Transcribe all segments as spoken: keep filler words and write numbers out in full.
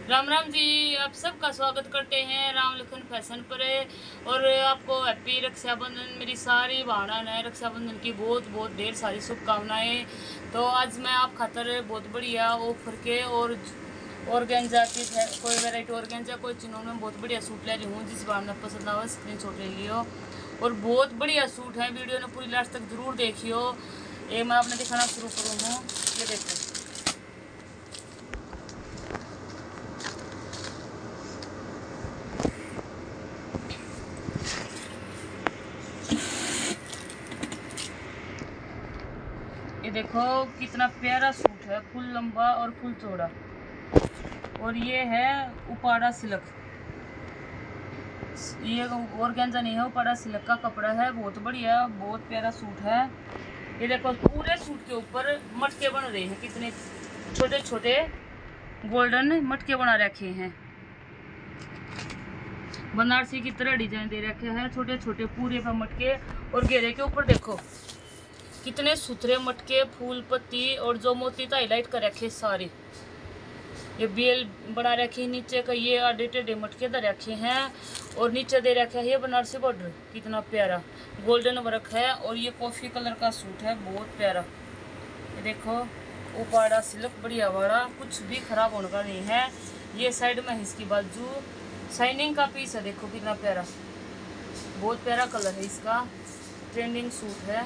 राम राम जी, आप सबका स्वागत करते हैं राम लखन फैशन पर। और आपको हैप्पी रक्षाबंधन। मेरी सारी बहन है रक्षाबंधन की बहुत बहुत ढेर सारी शुभकामनाएं। तो आज मैं आप खातर बहुत बढ़िया ऑफर के और ऑर्गेन्जा की कोई वैरायटी ऑर्गेन्जा कोई चिनों में बहुत बढ़िया सूट ले रही हूँ। जिस बार में पसंद आवा स्क्रीन शॉट ले लियो। और बहुत बढ़िया सूट है, वीडियो ने पूरी लास्ट तक जरूर देखियो। ये मैं आपने दिखाना शुरू करूँ हूँ। ये देखो, ये देखो कितना प्यारा सूट है, फुल लंबा और फुल चौड़ा। और ये है उपाड़ा सिल्क। ये ऑर्गेन्जा नहीं है, उपाड़ा सिल्क का कपड़ा है। बहुत बढ़िया, बहुत प्यारा सूट है। ये देखो पूरे सूट के ऊपर मटके बन रहे हैं, कितने छोटे छोटे गोल्डन मटके बना रखे हैं। बनारसी की तरह डिजाइन दे रखे हैं, छोटे छोटे पूरे पर मटके। और घेरे के ऊपर देखो कितने सुथरे मटके, फूल पत्ती और जो मोती का हाईलाइट कर रखे सारे। ये बेल बना रखी, नीचे का ये आधे टेढ़े मटके दे रखे हैं। और नीचे दे रखा है ये बनारसी बॉर्डर, कितना प्यारा गोल्डन वर्क है। और ये कॉफी कलर का सूट है, बहुत प्यारा। ये देखो उपाड़ा सिल्क बढ़िया वाला, कुछ भी खराब होने का नहीं है। ये साइड में है इसकी बाजू, शाइनिंग का पीस है। देखो कितना प्यारा, बहुत प्यारा कलर है इसका, ट्रेंडिंग सूट है।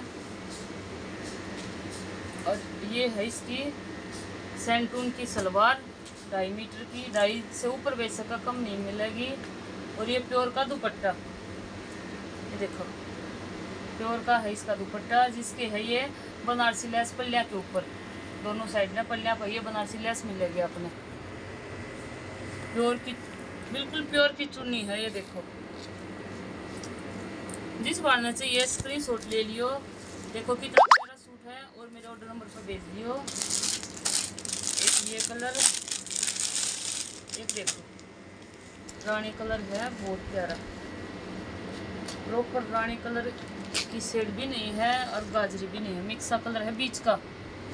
और ये है इसकी सैंटून की सलवार, ढाई मीटर की, ढाई से ऊपर वैसे का कम नहीं मिलेगी। और ये प्योर का दुपट्टा, ये देखो प्योर का है इसका दुपट्टा, जिसके है ये बनारसी लेस पल्लिया के ऊपर, दोनों साइड में पल्लिया पर ये बनारसी लेस मिलेगी अपने। प्योर की, बिल्कुल प्योर की चुन्नी है। ये देखो, जिस बार चाहिए स्क्रीनशॉट ले लियो। देखो कितना प्यारा सूट है। और मेरे ऑर्डर नंबर पर भेज दियो। एक ये कलर, एक देखो रानी कलर है, बहुत प्यारा प्रॉपर रानी कलर की शेड भी नहीं है और गाजरी भी नहीं है, मिक्स सा कलर है बीच का।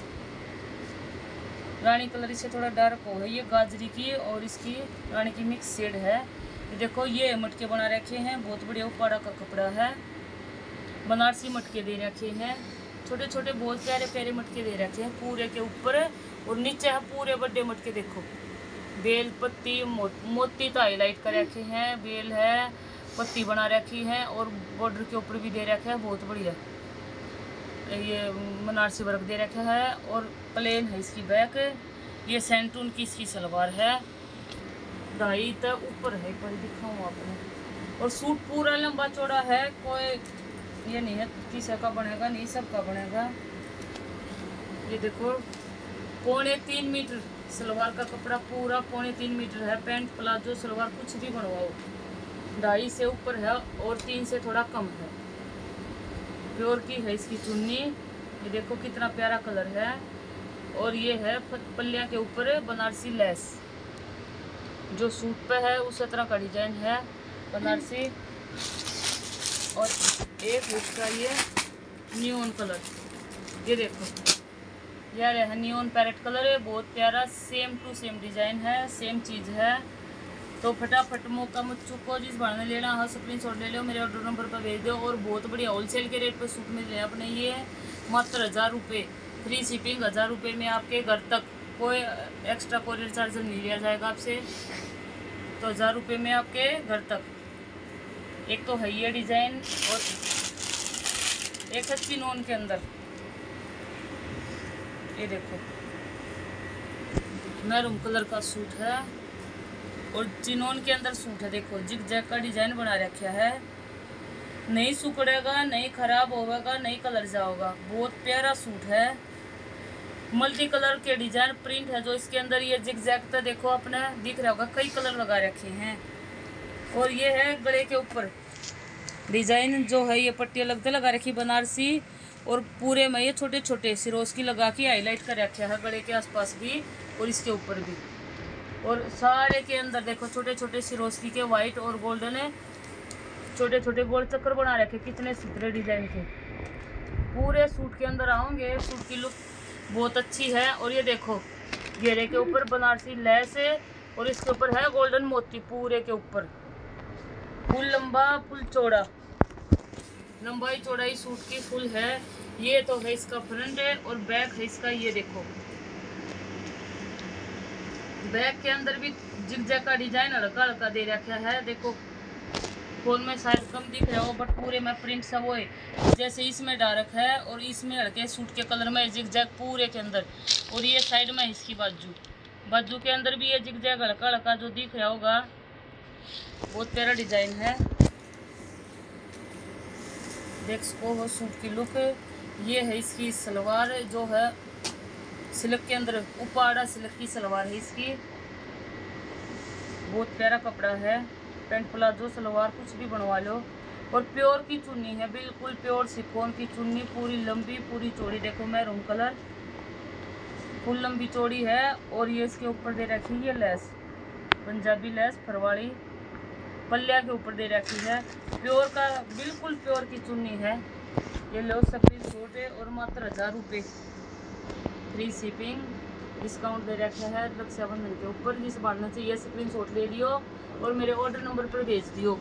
रानी कलर इससे थोड़ा डार्क हो है, ये गाजरी की और इसकी रानी की मिक्स शेड है। ये देखो ये मटके बना रखे हैं, बहुत बढ़िया उपाड़ा का कपड़ा है। बनारसी मटके दे रखे हैं, छोटे छोटे बहुत प्यारे प्यारे मटके दे रखे हैं पूरे के ऊपर। और नीचे है पूरे बड़े मटके, देखो बेल पत्ती मो, मोती तो हाईलाइट कर रखे हैं, बेल है, पत्ती बना रखी है। और बॉर्डर के ऊपर भी दे रखा है, बहुत बढ़िया ये बनारसी वर्क दे रखा है। और प्लेन है इसकी बैक। ये सैंटून की इसकी सलवार है, ढाई तक ऊपर है, पर दिखाऊँ आपने। और सूट पूरा लंबा चौड़ा है, कोई ये नहीं है किसी का बनेगा नहीं, सबका बनेगा। ये देखो पौने तीन मीटर सलवार का कपड़ा, पूरा पौने तीन मीटर है। पैंट प्लाजो सलवार कुछ भी बनवाओ, ढाई से ऊपर है और तीन से थोड़ा कम है। प्योर की है इसकी चुन्नी। ये देखो कितना प्यारा कलर है। और ये है पल्लिया के ऊपर बनारसी लेस, जो सूट पे है उस तरह का डिजाइन है बनारसी। और एक उसका ये नियॉन कलर, ये देखो यार है नियॉन पैरेट कलर है, बहुत प्यारा, सेम टू सेम डिजाइन है, सेम चीज़ है। तो फटाफट मौका मत चुको, जिस भाड़ में लेना हो स्क्रीनशॉट ले लो, मेरे ऑर्डर नंबर पर भेज दो। और बहुत बढ़िया होलसेल के रेट पर सूट मिल रहे हैं अपने, ये मात्र हज़ार रुपये फ्री शिपिंग। हज़ार रुपये में आपके घर तक, कोई एक्स्ट्रा कोरियर चार्ज नहीं लिया जाएगा आपसे। तो हज़ार रुपये में आपके घर तक। एक तो है ये डिज़ाइन और एक है चिनोन के अंदर, ये देखो मैरून कलर का सूट है और चिनोन के अंदर सूट है। देखो जिग जैग का डिजाइन बना रखा है, नहीं सुकड़ेगा, नहीं खराब होगा, नहीं कलर जाओगा। बहुत प्यारा सूट है, मल्टी कलर के डिजाइन प्रिंट है जो इसके अंदर। ये जिग जैग तो देखो अपने दिख रहा होगा, कई कलर लगा रखे हैं। और ये है गले के ऊपर डिजाइन जो है, ये पट्टी अलग लगा रखी बनारसी। और पूरे में ये छोटे छोटे सिरोस्की लगा के हाईलाइट कर रखा है गले के आसपास भी और इसके ऊपर भी। और सारे के अंदर देखो छोटे छोटे सिरोस्की के वाइट और गोल्डन है, छोटे छोटे गोल चक्कर बना रखे, कितने सुथरे डिजाइन के। पूरे सूट के अंदर आओगे, सूट की लुक बहुत अच्छी है। और ये देखो घेरे के ऊपर बनारसी लेस और इसके ऊपर है गोल्डन मोती पूरे के ऊपर, फुल लंबा फुल चौड़ा, लंबाई चौड़ाई सूट की फुल है। ये तो है इसका फ्रंट है और बैक है इसका, ये देखो बैक के अंदर भी जिगजैग का डिजाइन हल्का हल्का दे रखा है। देखो फोन में शायद कम दिख रहा हो बट पूरे में प्रिंट सब वो है, जैसे इसमें डार्क है और इसमें हल्के सूट के कलर में जिगजैग पूरे के अंदर। और ये साइड में इसकी बाजू, बाजू के अंदर भी ये जिगजैग हल्का हल्का जो दिख रहा होगा, बहुत प्यारा डिजाइन है। देख सको हो सूट की लुक। ये है इसकी सलवार जो है सिल्क के अंदर, उपाड़ा सिल्क की सलवार है इसकी, बहुत प्यारा कपड़ा है। पैंट प्लाजो सलवार कुछ भी बनवा लो। और प्योर की चुन्नी है, बिल्कुल प्योर शिफॉन की चुन्नी, पूरी लंबी पूरी चौड़ी। देखो मैरून कलर, फुल लंबी चौड़ी है। और ये इसके ऊपर दे रखी है लेस, पंजाबी लेस फरवाड़ी पल्लिया के ऊपर दे रखी है। प्योर का बिल्कुल प्योर की चुन्नी है। ये लो स्क्रीन शॉट है और मात्र हजार रुपये फ्री शिपिंग, डिस्काउंट दे रखा है रक्षाबंधन के ऊपर। जिस बांधना चाहिए स्क्रीन शॉट ले लियो और मेरे ऑर्डर नंबर पर भेज दियो।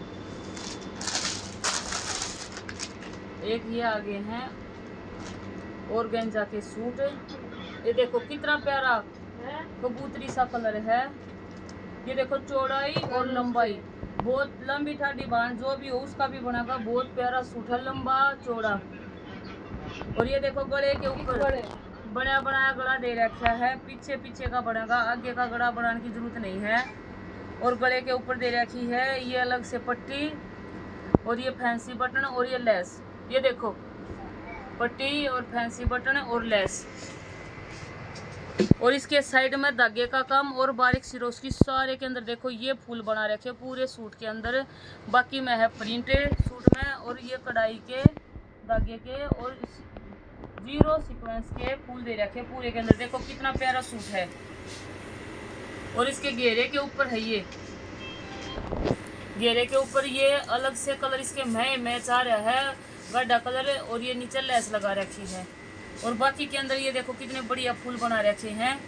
एक ये आगे हैं ऑर्गेन्जा के सूट, ये देखो कितना प्यारा कबूतरी सा कलर है। ये देखो चौड़ाई और लंबाई, बहुत लंबी ठाडी बांध जो भी हो उसका भी बनेगा। बहुत प्यारा सूट है, लंबा चौड़ा। और ये देखो गले के ऊपर बड़ा बनाया गला दे रखा है, पीछे पीछे का बनेगा, आगे का गला बनाने की जरूरत नहीं है। और गले के ऊपर दे रखी है ये अलग से पट्टी और ये फैंसी बटन और ये लेस। ये देखो पट्टी और फैंसी बटन और लेस। और इसके साइड में धागे का काम और बारीक सिरोस की सारे के अंदर देखो ये फूल बना रखे पूरे सूट के अंदर। बाकी में है प्रिंट सूट में और ये कढ़ाई के धागे के और जीरो सीक्वेंस के फूल दे रखे पूरे के अंदर। देखो कितना प्यारा सूट है। और इसके घेरे के ऊपर है ये, घेरे के ऊपर ये अलग से कलर इसके मैं मैच आ रहा है, गड्ढा कलर। और ये नीचे लेस लगा रखी है। और बाकी के अंदर ये देखो कितने बढ़िया फूल बना रखे हैं,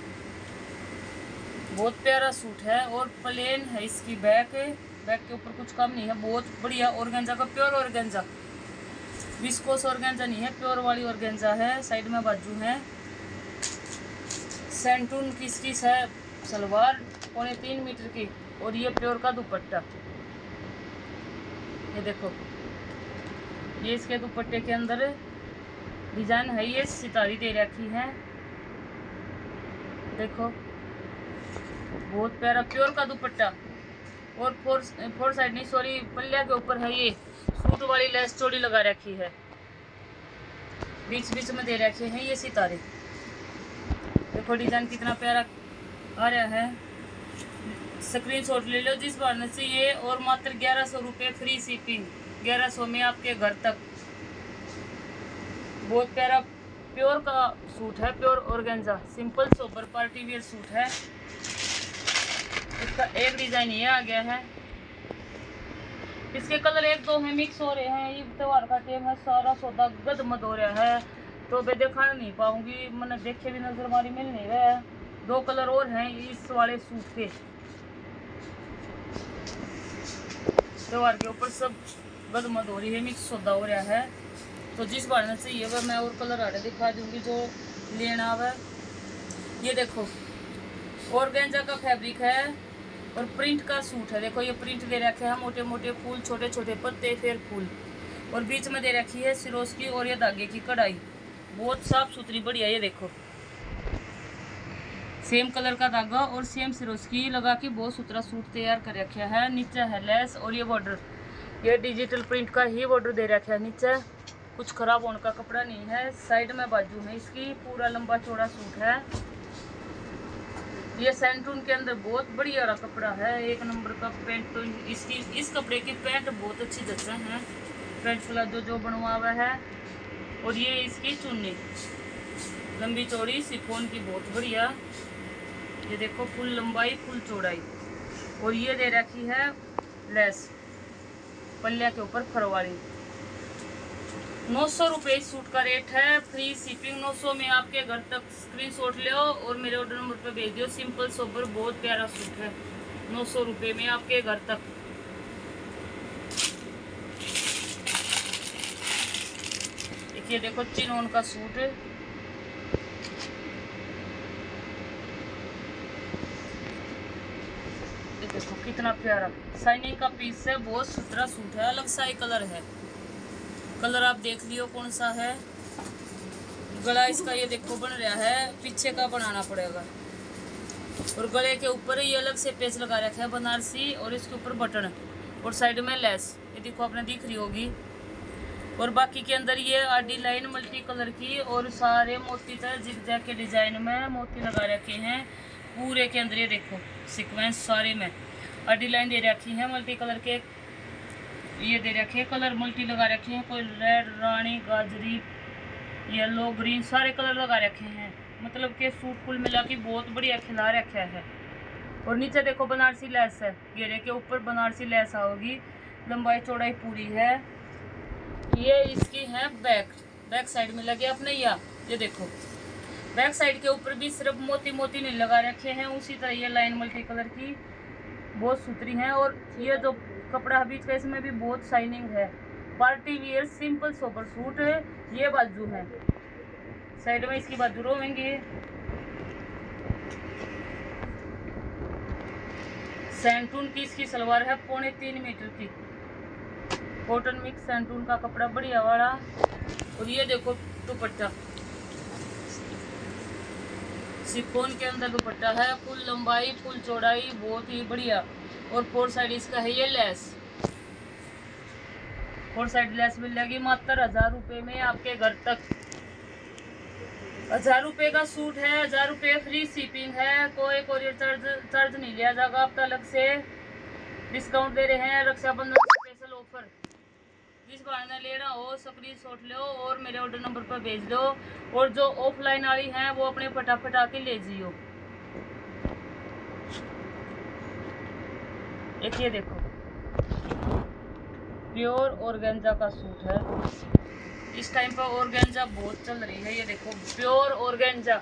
बहुत प्यारा सूट है। और प्लेन है इसकी बैक, बैक के ऊपर कुछ कम नहीं है, बहुत बढ़िया ऑर्गेन्जा का, प्योर ऑर्गेन्जा, विस्कोस ऑर्गेन्जा नहीं है, प्योर वाली ऑर्गेन्जा है। साइड में बाजू है, सेंटून की इसकी है सलवार पौने तीन मीटर की। और ये प्योर का दुपट्टा, ये देखो ये इसके दुपट्टे के अंदर डिजाइन है, ये सितारी दे रखी है। देखो बहुत प्यारा प्योर का दुपट्टा। और फोर फोर साइड नहीं सॉरी पल्लिया के ऊपर है ये सूट वाली लेस चौड़ी लगा रखी है, बीच बीच में दे रखे हैं ये सितारे। देखो डिजाइन कितना प्यारा आ रहा है। स्क्रीनशॉट ले लो जिस बार से ये। और मात्र ग्यारह सौ रुपये फ्री शिपिंग, ग्यारह सौ में आपके घर तक। बहुत प्यारा प्योर का सूट है, pure organza, simple sober party wear suit है। इसका एक डिजाइन ये आ गया है, इसके कलर एक दो हैं मिक्स हो रहे हैं। ये त्योहार का टाइम है, सारा सौदा गदमद हो रहा है तो मैं दिखा नहीं पाऊंगी, मैंने देखे भी नजर मारी मिल नहीं रहा है। दो कलर और हैं इस वाले सूट के, त्योहार के ऊपर सब गदमद हो रही है, मिक्स सौदा हो रहा है। तो जिस बार में चाहिए वह मैं और कलर आड़े दिखा दूंगी जो लेना हुआ। ये देखो ऑर्गेन्जा का फैब्रिक है और प्रिंट का सूट है। देखो ये प्रिंट दे रखे है, मोटे मोटे फूल, छोटे छोटे पत्ते, फिर फूल। और बीच में दे रखी है सिरोस की और ये धागे की कढ़ाई, बहुत साफ सुथरी बढ़िया। ये देखो सेम कलर का धागा और सेम सिरोस की लगा के बहुत सुथरा सूट तैयार कर रखा है। नीचे है लेस और ये बॉर्डर, ये डिजिटल प्रिंट का ही बॉर्डर दे रखा है नीचे, कुछ खराब होने का कपड़ा नहीं है। साइड में बाजू है इसकी, पूरा लंबा चौड़ा सूट है। ये सेंटून के अंदर बहुत बढ़िया वाला कपड़ा है, एक नंबर का पैंट। तो इसकी इस कपड़े की पैंट बहुत अच्छी जचा है, पैंट प्लाजो जो बनवा हुआ है। और ये इसकी चुन्नी लंबी चौड़ी शिफॉन की, बहुत बढ़िया। ये देखो फुल लंबाई फुल चौड़ाई। और ये दे रखी है लेस पल्लिया के ऊपर फरवाड़ी। नौ सौ रुपये इस सूट का रेट है, फ्री शिपिंग। नौ सौ में आपके घर तक स्क्रीनशॉट ले और मेरे ऑर्डर नंबर पर भेज दियो। सिंपल सोबर बहुत प्यारा सूट है, नौ सौ रुपये में आपके घर तक। ये देखो चिनोन का सूट है, ये देखो कितना प्यारा शाइनिंग का पीस है, बहुत सुथरा सूट है, अलग सा ही कलर है। कलर आप देख लियो कौन सा है। गला इसका ये देखो बन रहा है, पीछे का बनाना पड़ेगा। और गले के ऊपर ये अलग से पेच लगा रखा है बनारसी, और इसके ऊपर बटन और साइड में लेस, ये देखो आपने दिख रही होगी। और बाकी के अंदर ये आडी लाइन मल्टी कलर की और सारे मोती तरह जिगजैग के डिजाइन में मोती लगा रखे हैं पूरे के अंदर। ये देखो सीक्वेंस सारे में आडी लाइन दे रखी है मल्टी कलर के, ये दे रखे हैं कलर मल्टी लगा रखे हैं, कोई रेड, रानी, गाजरी, येलो, ग्रीन, सारे कलर लगा रखे हैं। मतलब कि सूट कुल मिला के बहुत बढ़िया खिला रखा है। और नीचे देखो बनारसी लेस है, घेरे के ऊपर बनारसी लेस आओगी, लंबाई चौड़ाई पूरी है। ये इसकी है बैक बैक साइड में लगे अपने, या ये देखो बैक साइड के ऊपर भी सिर्फ मोती मोती नहीं लगा रखे हैं, उसी तरह ये लाइन मल्टी कलर की बहुत सुथरी है। और ये जो कपड़ा बीच का इसमें भी बहुत शाइनिंग है। Party wear simple sober suit है। ये बाजू है, साइड में इसकी बाजू रोवेंगे। सैंटून की इसकी सलवार है, पौने तीन मीटर की, कॉटन मिक्स सैंटून का कपड़ा बढ़िया वाला। और ये देखो दुपट्टा सिफोन के अंदर दुपट्टा है, फुल लंबाई फुल चौड़ाई बहुत ही बढ़िया। और फोर साइड इसका है ये लेस, फोर साइड लेस मिल जाएगी मात्र हजार रुपये में आपके घर तक। हजार रुपये का सूट है, हजार रुपये फ्री शिपिंग है, कोई कोरियर चार्ज चार्ज नहीं लिया जाएगा। आप अलग से डिस्काउंट दे रहे हैं, रक्षाबंधन स्पेशल ऑफर। जिस बार ने लेना हो स्क्रीनशॉट लो और मेरे ऑर्डर नंबर पर भेज दो। और जो ऑफलाइन वाली हैं वो अपने फटाफट आके ले जियो। एक ये देखो प्योर ऑर्गेन्जा का सूट है, इस टाइम पर ऑर्गेन्जा बहुत चल रही है। ये देखो प्योर ऑर्गेन्जा,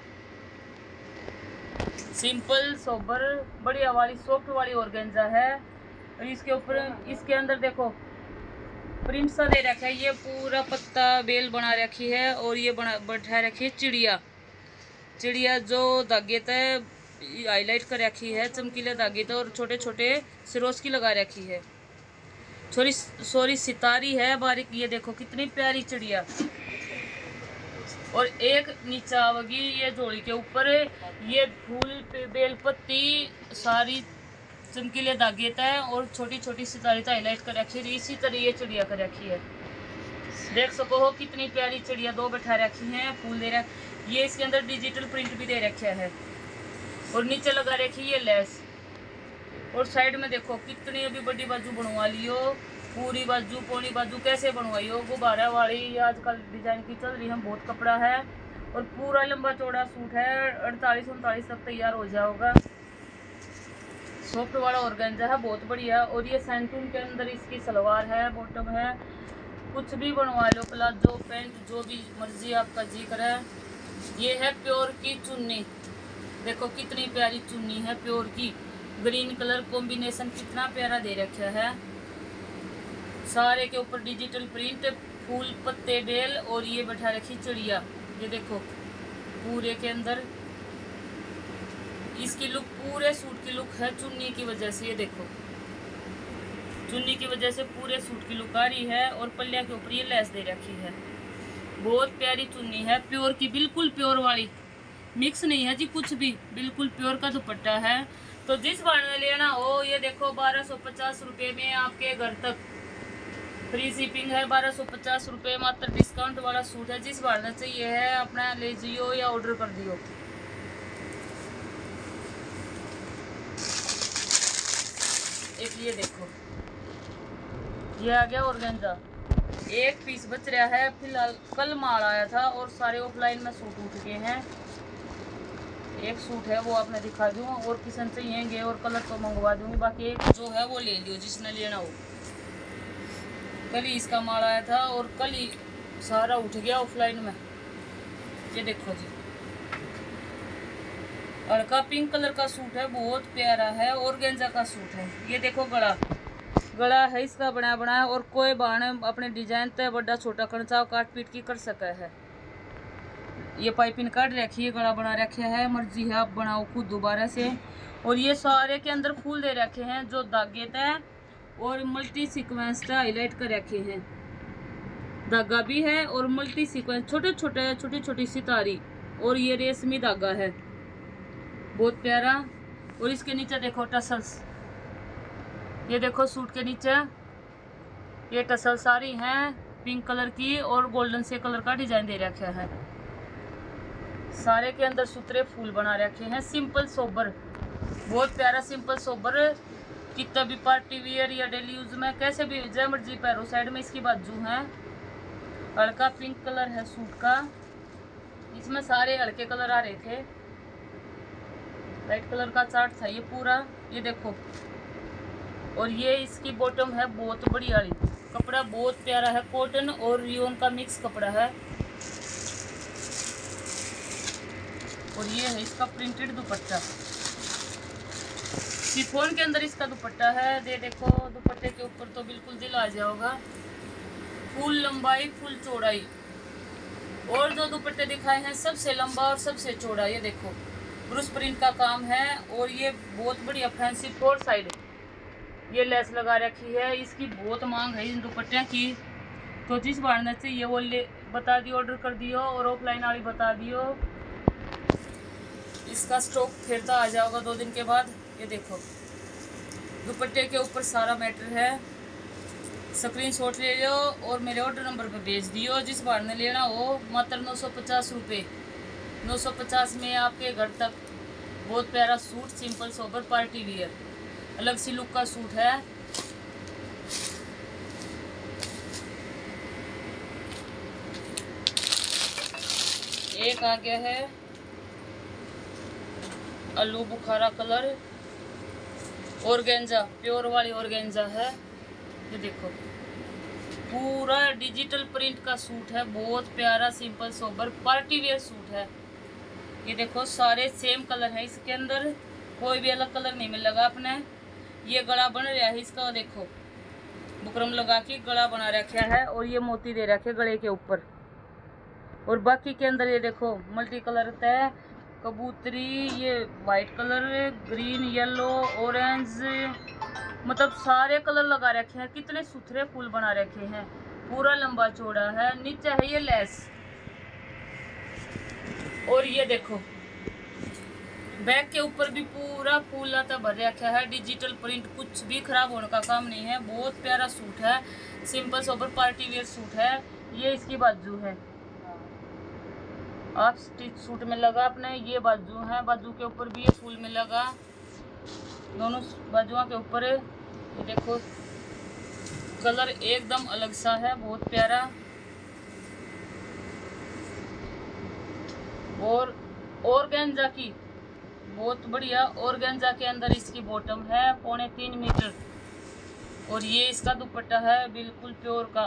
सिंपल सोबर बढ़िया वाली सॉफ्ट वाली ऑर्गेन्जा है। और इसके ऊपर इसके अंदर देखो प्रिंट सा दे रखा है, ये पूरा पत्ता बेल बना रखी है। और ये बना बैठा रखी है चिड़िया, चिड़िया जो धागे तय हाईलाइट कर रखी है, चमकीले धागे तो, और छोटे छोटे सिरोस की लगा रखी है। छोरी सॉरी सितारी है बारीक, ये देखो कितनी प्यारी चिड़िया। और एक नीचे आवगी ये जोड़ी के ऊपर ये फूल पे बेल पत्ती सारी चमकीले धागे तय और छोटी छोटी सितारी हाईलाइट कर रखी है। इसी तरह ये चिड़िया कर रखी है, देख सको हो कितनी प्यारी चिड़िया दो बैठा रखी है, फूल दे रहा। ये इसके अंदर डिजिटल प्रिंट भी दे रखा है। और नीचे लगा रखी ये लेस। और साइड में देखो कितनी अभी बड़ी बाजू बनवा लियो, पूरी बाजू पौनी बाजू कैसे बनवाई हो, गुब्बारा वाली ये आजकल डिजाइन की चल रही है, बहुत कपड़ा है। और पूरा लंबा चौड़ा सूट है, अड़तालीस उनतालीस तक तैयार हो जाएगा। सॉफ्ट वाला ऑर्गेन्जा है बहुत बढ़िया। और ये सैंटून के अंदर इसकी सलवार है, बॉटम है, कुछ भी बनवा लो, प्लाजो पैंट जो भी मर्जी आपका जी करे। ये है प्योर की चुन्नी, देखो कितनी प्यारी चुन्नी है प्योर की, ग्रीन कलर कॉम्बिनेशन कितना प्यारा दे रखा है। सारे के ऊपर डिजिटल प्रिंट, फूल पत्ते बेल और ये बैठा रखी चिड़िया। ये देखो पूरे के अंदर इसकी लुक, पूरे सूट की लुक है चुन्नी की वजह से। ये देखो चुन्नी की वजह से पूरे सूट की लुक आ रही है। और पल्लिया के ऊपर ये लेस दे रखी है, बहुत प्यारी चुन्नी है प्योर की, बिल्कुल प्योर वाली, मिक्स नहीं है जी कुछ भी, बिल्कुल प्योर का दुपट्टा है। तो जिस बार में लेना हो ये देखो बारह सौ पचास रुपये में आपके घर तक फ्री शिपिंग है। बारह सौ पचास रुपये मात्र डिस्काउंट वाला सूट है। जिस बार चाहिए है अपना ले जियो या ऑर्डर कर दियो। एक ये देखो ये आ गया ऑर्गेन्जा, एक पीस बच रहा है फिलहाल, कल माल आया था और सारे ऑफलाइन में सूट उठ गए हैं। एक सूट है वो आपने दिखा दूँ, और किसन चाहिएंगे और कलर तो मंगवा दूंगी, बाकी एक जो है वो ले लियो जिसने लेना हो। कल ही इसका माल आया था और कल ही सारा उठ गया ऑफलाइन में। ये देखो जी, हल्का पिंक कलर का सूट है, बहुत प्यारा है, ऑर्गेन्जा का सूट है। ये देखो गला गला है इसका बना बनाया, और कोई बाने अपने डिजाइन तय बड़ा छोटा करचाव काट पीट की कर सका है। ये पाइपिंग काट रखी है, गला बना रखा है, मर्जी है आप बनाओ खुद दोबारा से। और ये सारे के अंदर फूल दे रखे हैं जो धागे तय और मल्टी सीक्वेंस का हाईलाइट कर रखे हैं। धागा भी है और मल्टी सीक्वेंस, छोटे छोटे छोटी छोटी सितारी, और ये रेशमी धागा है, बहुत प्यारा। और इसके नीचे देखो टसल्स, ये देखो सूट के नीचे ये टसल सारी हैं पिंक कलर की, और गोल्डन से कलर का डिजाइन दे रखा है। सारे के अंदर सूत्रे फूल बना रखे हैं, सिंपल सोबर, बहुत प्यारा सिंपल सोबर। कितना भी पार्टी वियर या डेली यूज में कैसे भी जय मर्जी पैरों। साइड में इसकी बाजू है, हल्का पिंक कलर है सूट का, इसमें सारे हल्के कलर आ रहे थे, लाइट कलर का चार्ट था ये पूरा। ये देखो, और ये इसकी बॉटम है बहुत बड़ी वाली, कपड़ा बहुत प्यारा है, कॉटन और रियोन का मिक्स कपड़ा है। और ये है इसका प्रिंटेड दुपट्टा, शिफॉन के अंदर इसका दुपट्टा है। ये देखो दुपट्टे के ऊपर तो बिल्कुल दिल आ जाओगा, फुल लंबाई फुल चौड़ाई, और जो दुपट्टे दिखाए हैं सबसे लंबा और सबसे चौड़ा। ये देखो ब्रूस प्रिंट का काम है, और ये बहुत बढ़िया फैंसी फोर साइड ये लेस लगा रखी है। इसकी बहुत मांग है इन दुपट्टे की, तो जिस बाढ़ने से ये वो ले बता दियो, ऑर्डर कर दियो, और ऑफलाइन वाली बता दियो, इसका स्टॉक फिर तो आ जाएगा दो दिन के बाद। ये देखो दुपट्टे के ऊपर सारा मैटर है, स्क्रीनशॉट ले लो और मेरे ऑर्डर नंबर पर भेज दियो। जिस बार ने लेना हो मात्र नौ सौ पचास रुपये, नौ सौ पचास में आपके घर तक बहुत प्यारा suit, simple sober party wear, अलग सी लुक का सूट है। एक आ गया है आलू बुखारा कलर, ऑर्गेन्जा, प्योर वाली ऑर्गेन्जा है। ये देखो पूरा डिजिटल प्रिंट का सूट है, बहुत प्यारा simple sober party wear suit है। ये देखो सारे सेम कलर है इसके अंदर, कोई भी अलग कलर नहीं मिलेगा अपने। ये गला बन रहा है इसका, देखो बुकरम लगा के गला बना रखा है, और ये मोती दे रखे गले के ऊपर। और बाकी के अंदर ये देखो मल्टी कलर है, कबूतरी, ये white colour, green, yellow, orange, मतलब सारे कलर लगा रखे हैं। कितने सुथरे फूल बना रखे हैं, पूरा लंबा चौड़ा है। नीचे है ये लेस, और ये देखो बैक के ऊपर भी पूरा फूल आता भर रखा है, डिजिटल प्रिंट, कुछ भी खराब होने का काम नहीं है। बहुत प्यारा सूट है, simple sober party wear suit है। ये इसकी बाजू है, आप स्टिच सूट में लगा अपने, ये बाजू है, बाजू के ऊपर भी ये फूल में लगा, दोनों बाजुओं के ऊपर। ये देखो कलर एकदम अलग सा है, बहुत प्यारा। और ऑर्गेन्जा की बहुत बढ़िया, ऑर्गेन्जा के अंदर इसकी बॉटम है पौने तीन मीटर, और ये इसका दुपट्टा है बिल्कुल प्योर का,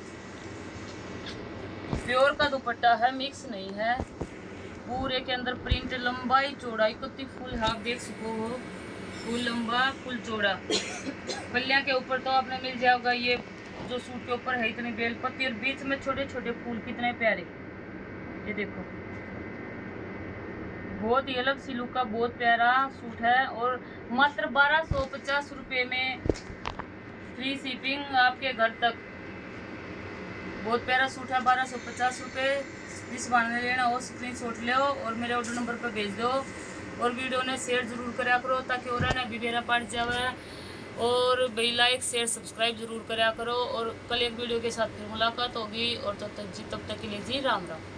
प्योर का दुपट्टा है, मिक्स नहीं है। पूरे के अंदर प्रिंट, लंबाई चौड़ाई कितनी फुल है आप देख सको हो, फुल लंबा फुल चौड़ा। पल्लिया के ऊपर तो आपने मिल जाएगा ये जो सूट के ऊपर है इतनी बेल पत्ती, और बीच में छोटे छोटे फूल कितने प्यारे। ये देखो बहुत ही अलग सी लुक का बहुत प्यारा सूट है, और मात्र बारह सौ पचास रुपये में फ्री शिपिंग आपके घर तक। बहुत प्यारा सूट है, बारह सौ पचास रुपये। जिस बार लेना हो स्क्रीनशॉट ले और मेरे ऑर्डर नंबर पर भेज दो, और वीडियो ने शेयर जरूर करा करो ताकि और ना भी मेरा पार्ट जावे, और भाई लाइक शेयर सब्सक्राइब जरूर करा करो। और कल एक वीडियो के साथ फिर मुलाकात होगी, और तब तक जी तब तक के लिए जी राम राम।